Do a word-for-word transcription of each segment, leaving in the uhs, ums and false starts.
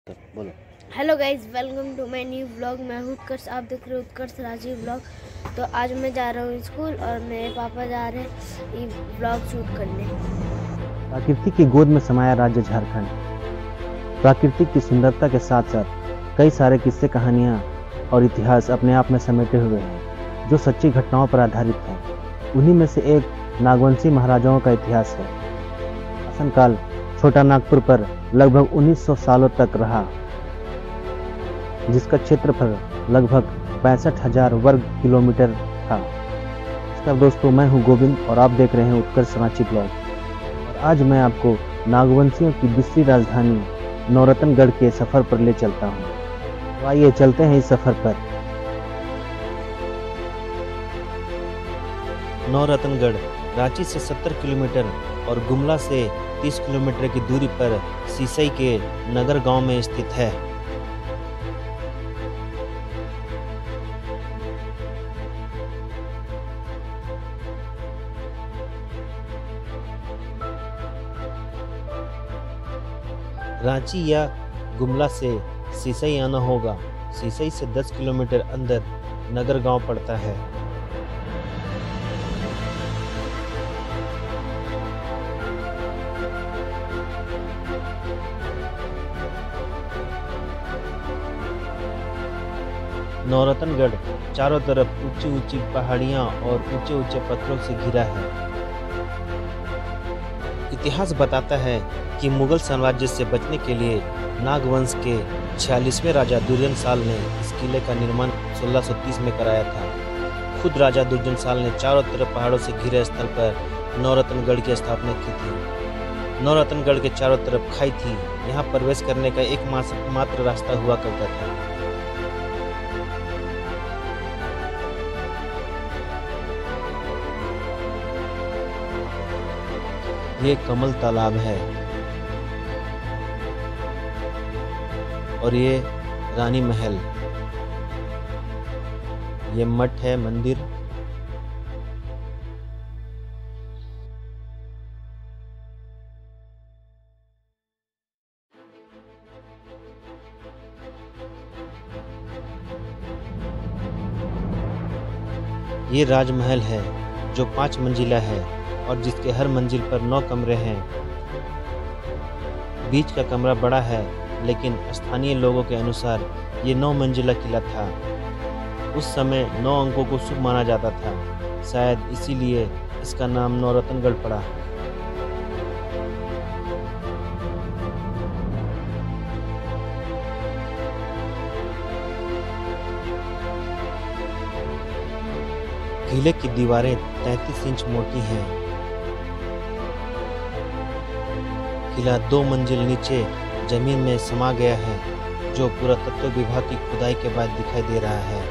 तो बोलो। Hello guys, welcome to my new vlog. मैं हूँ उत्कर्ष, आप देख रहे हो उत्कर्ष राजीव व्लॉग। तो आज मैं जा रहा हूँ स्कूल और मेरे पापा जा रहे हैं ये व्लॉग शूट करने। प्रकृति की गोद में समाया राज्य झारखंड। प्राकृतिक की सुंदरता के साथ साथ कई सारे किस्से, कहानियाँ और इतिहास अपने आप में समेटे हुए हैं जो सच्ची घटनाओं पर आधारित है। उन्हीं में से एक नागवंशी महाराजाओं का इतिहास है। शासनकाल छोटा नागपुर पर लगभग उन्नीस सौ सालों तक रहा, जिसका क्षेत्रफल लगभग पैंसठ हजार वर्ग किलोमीटर था। नमस्कार दोस्तों, मैं हूं गोविंद और आप देख रहे हैं उत्कर्ष रांची ब्लॉग। और आज मैं आपको नागवंशियों की दूसरी राजधानी नौरतनगढ़ के सफर पर ले चलता हूं। तो आइए चलते हैं इस सफर पर। नौरतनगढ़ रांची से सत्तर किलोमीटर और गुमला से तीस किलोमीटर की दूरी पर सिसई के नगर गांव में स्थित है। रांची या गुमला से सिसई आना होगा। सिसई से दस किलोमीटर अंदर नगर गांव पड़ता है। नौरतनगढ़ चारों तरफ ऊंची ऊंची पहाड़ियां और ऊंचे ऊंचे पत्थरों से घिरा है। इतिहास बताता है कि मुगल साम्राज्य से बचने के लिए नागवंश के छियालीसवें राजा दुर्जनशाल ने इस किले का निर्माण सोलह सौ तीस में कराया था। खुद राजा दुर्जनशाल ने चारों तरफ पहाड़ों से घिरे स्थल पर नौरतनगढ़ की स्थापना की थी। नौरतनगढ़ के चारों तरफ खाई थी। यहाँ प्रवेश करने का एकमात्र रास्ता हुआ करता था। ये कमल तालाब है और ये रानी महल, ये मठ है, मंदिर। ये राजमहल है जो पांच मंजिला है और जिसके हर मंजिल पर नौ कमरे हैं। बीच का कमरा बड़ा है, लेकिन स्थानीय लोगों के अनुसार ये नौ मंजिला किला था। उस समय नौ अंकों को शुभ माना जाता था, शायद इसीलिए इसका नाम नौरतनगढ़ पड़ा। किले की दीवारें तैंतीस इंच मोटी हैं। किला दो मंजिल नीचे जमीन में समा गया है, जो पुरातत्व विभाग की खुदाई के बाद दिखाई दे रहा है।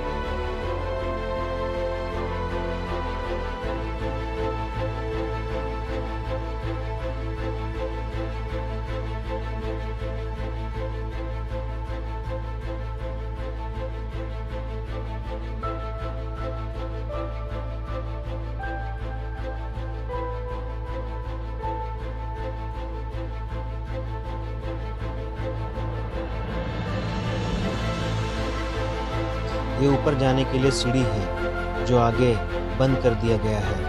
ये ऊपर जाने के लिए सीढ़ी है जो आगे बंद कर दिया गया है।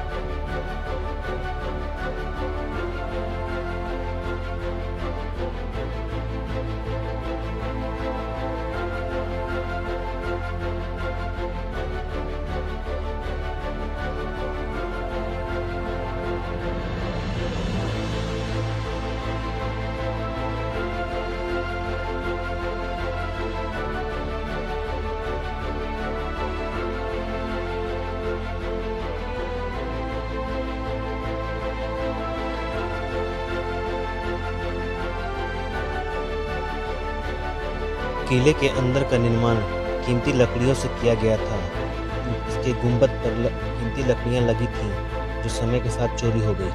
किले के अंदर का निर्माण कीमती लकड़ियों से किया गया था। इसके गुंबद पर ल... कीमती लकड़ियां लगी थीं, जो समय के साथ चोरी हो गई।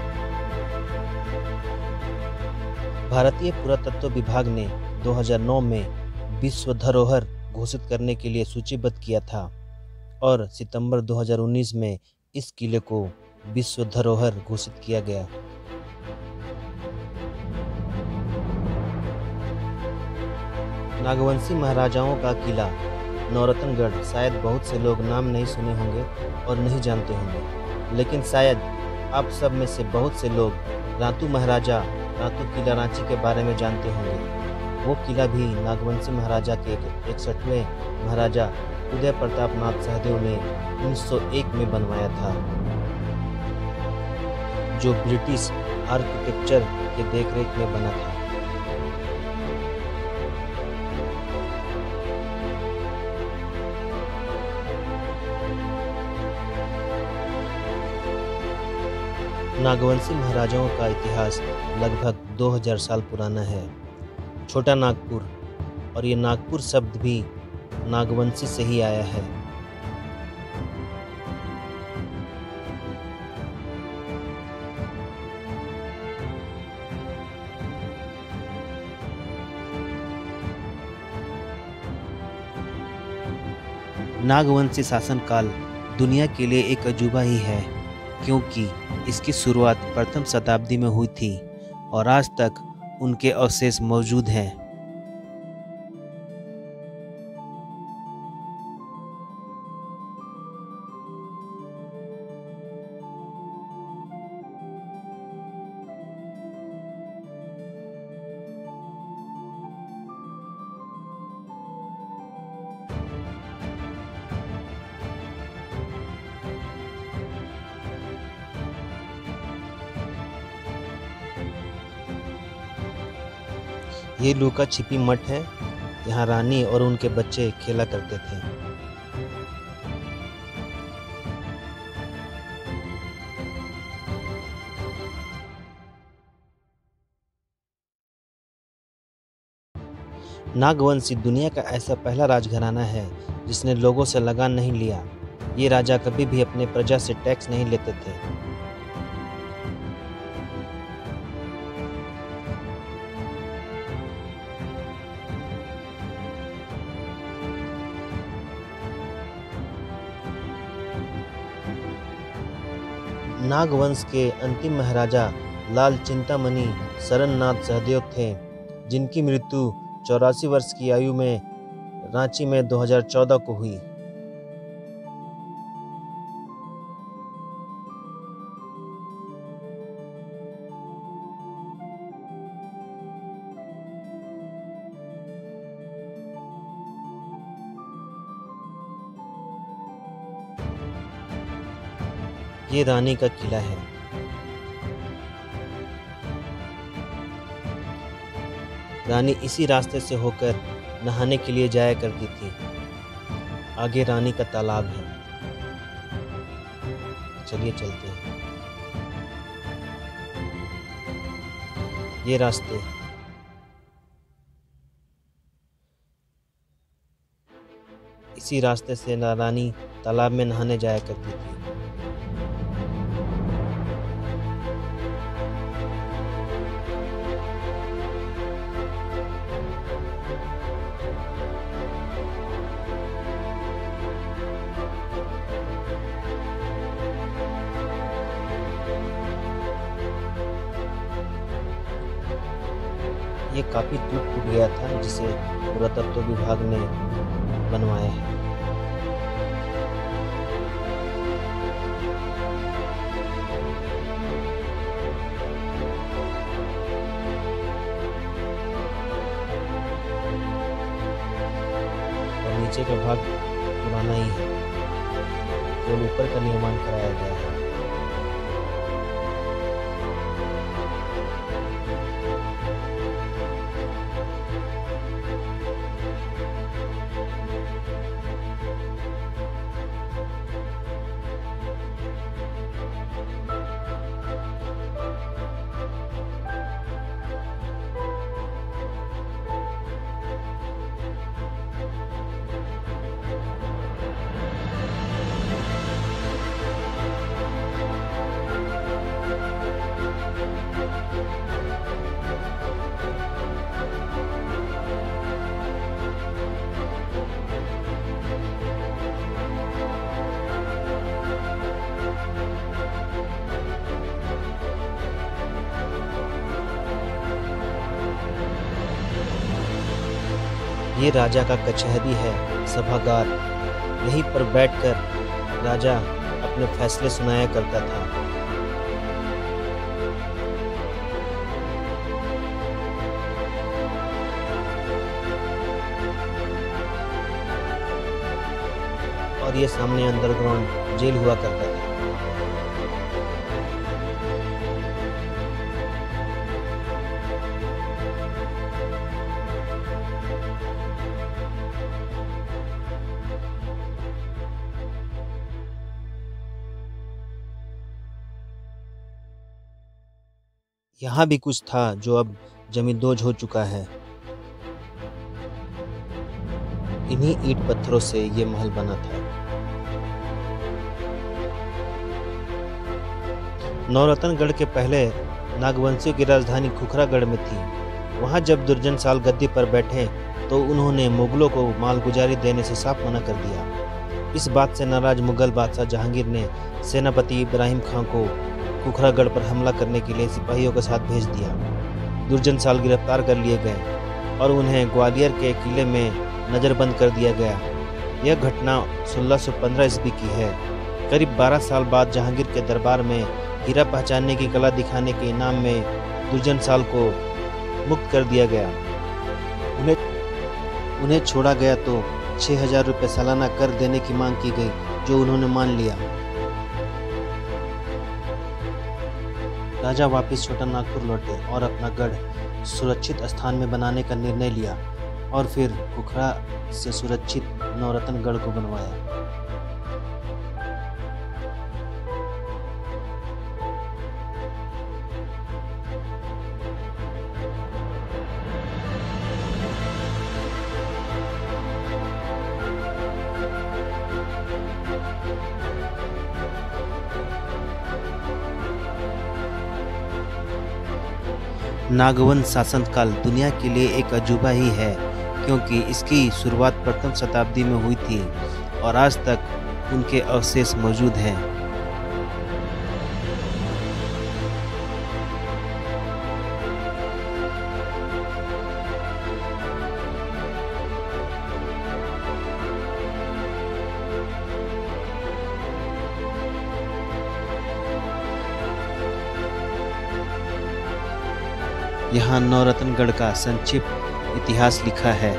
भारतीय पुरातत्व विभाग ने दो हज़ार नौ में विश्व धरोहर घोषित करने के लिए सूचीबद्ध किया था और सितंबर दो हज़ार उन्नीस में इस किले को विश्व धरोहर घोषित किया गया। नागवंशी महाराजाओं का किला नौरतनगढ़ शायद बहुत से लोग नाम नहीं सुने होंगे और नहीं जानते होंगे, लेकिन शायद आप सब में से बहुत से लोग रातू महाराजा रातू किला रांची के बारे में जानते होंगे। वो किला भी नागवंशी महाराजा के इकसठवें महाराजा उदय प्रताप नाथ सहदेव ने उन्नीस सौ एक में बनवाया था, जो ब्रिटिश आर्किटेक्चर के देखरेख में बना था। नागवंशी महाराजाओं का इतिहास लगभग दो हज़ार साल पुराना है। छोटा नागपुर और ये नागपुर शब्द भी नागवंशी से ही आया है। नागवंशी शासनकाल दुनिया के लिए एक अजूबा ही है, क्योंकि इसकी शुरुआत प्रथम शताब्दी में हुई थी और आज तक उनके अवशेष मौजूद हैं। ये लुका छिपी मठ है। यहाँ रानी और उनके बच्चे खेला करते थे। नागवंशी दुनिया का ऐसा पहला राजघराना है जिसने लोगों से लगान नहीं लिया। ये राजा कभी भी अपने प्रजा से टैक्स नहीं लेते थे। नागवंश के अंतिम महाराजा लाल चिंतामणि शरणनाथ सहदेव थे, जिनकी मृत्यु चौरासी वर्ष की आयु में रांची में दो हज़ार चौदह को हुई। ये रानी का किला है। रानी इसी रास्ते से होकर नहाने के लिए जाया करती थी। आगे रानी का तालाब है। चलिए चलते हैं। ये रास्ते इसी रास्ते से रानी तालाब में नहाने जाया करती थी। ये काफी टूट फूट गया था, जिसे पुरातत्व विभाग ने बनवाया है। और नीचे का भाग पुराना ही है, केवल ऊपर का निर्माण कराया गया है। ये राजा का कचहरी है, सभागार। यहीं पर बैठकर राजा अपने फैसले सुनाया करता था। और ये सामने अंडरग्राउंड जेल हुआ करता था। यहाँ भी कुछ था जो अब जमींदोज हो चुका है। इन्हीं ईंट पत्थरों से ये महल बना था। नौरतनगढ़ के पहले नागवंशियों की राजधानी खुखरागढ़ में थी। वहाँ जब दुर्जन साल गद्दी पर बैठे तो उन्होंने मुगलों को मालगुजारी देने से साफ मना कर दिया। इस बात से नाराज मुगल बादशाह जहांगीर ने सेनापति इब्राहिम खां को खुखरागढ़ पर हमला करने के लिए सिपाहियों के साथ भेज दिया। दुर्जन साल गिरफ्तार कर लिए गए और उन्हें ग्वालियर के किले में नज़रबंद कर दिया गया। यह घटना सोलह सौ पंद्रह ईस्वी की है। करीब बारह साल बाद जहांगीर के दरबार में हीरा पहचानने की कला दिखाने के इनाम में दुर्जन साल को मुक्त कर दिया गया। उन्हें उन्हें छोड़ा गया तो छः हजार रुपये सालाना कर देने की मांग की गई, जो उन्होंने मान लिया। राजा वापस छोटा नागपुर लौटे और अपना गढ़ सुरक्षित स्थान में बनाने का निर्णय लिया और फिर खुखरा से सुरक्षित नौरतनगढ़ को बनवाया। नागवंश शासनकाल दुनिया के लिए एक अजूबा ही है, क्योंकि इसकी शुरुआत प्रथम शताब्दी में हुई थी और आज तक उनके अवशेष मौजूद हैं। यहाँ नौरतनगढ़ का संक्षिप्त इतिहास लिखा है।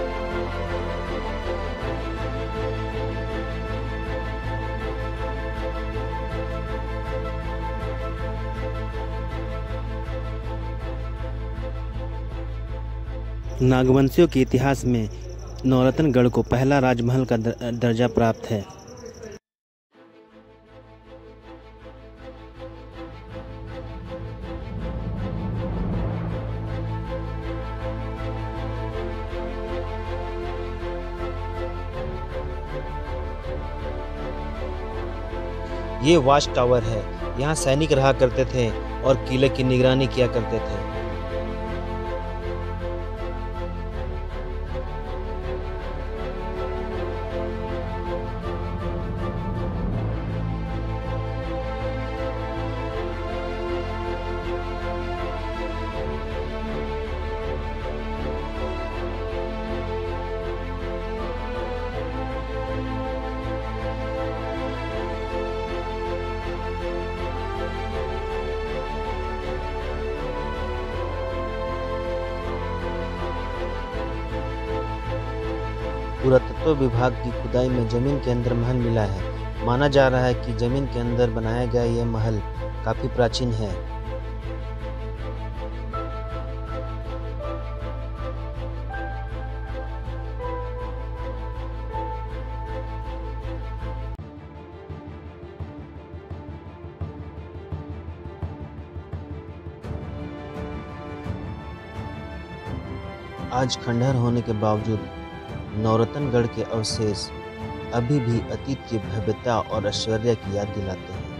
नागवंशियों के इतिहास में नौरतनगढ़ को पहला राजमहल का दर्जा प्राप्त है। ये वाच टावर है। यहाँ सैनिक रहा करते थे और किले की निगरानी किया करते थे। पुरातत्व विभाग की खुदाई में जमीन के अंदर महल मिला है। माना जा रहा है कि जमीन के अंदर बनाया गया यह महल काफी प्राचीन है। आज खंडहर होने के बावजूद नौरतनगढ़ के अवशेष अभी भी अतीत की भव्यता और ऐश्वर्य की याद दिलाते हैं।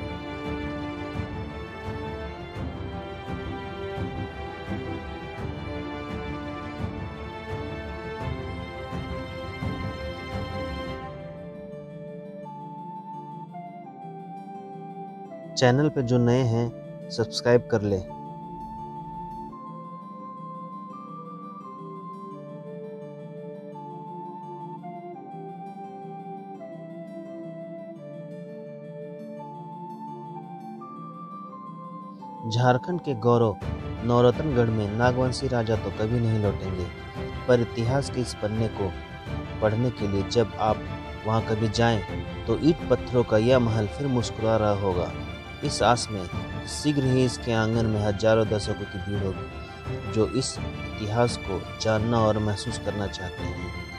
चैनल पे जो नए हैं सब्सक्राइब कर ले। झारखंड के गौरव नौरत्नगढ़ में नागवंशी राजा तो कभी नहीं लौटेंगे, पर इतिहास के इस पन्ने को पढ़ने के लिए जब आप वहां कभी जाएं, तो ईंट पत्थरों का यह महल फिर मुस्कुरा रहा होगा। इस आस में शीघ्र ही इसके आंगन में हजारों दर्शकों की भीड़ होगी, जो इस इतिहास को जानना और महसूस करना चाहते हैं।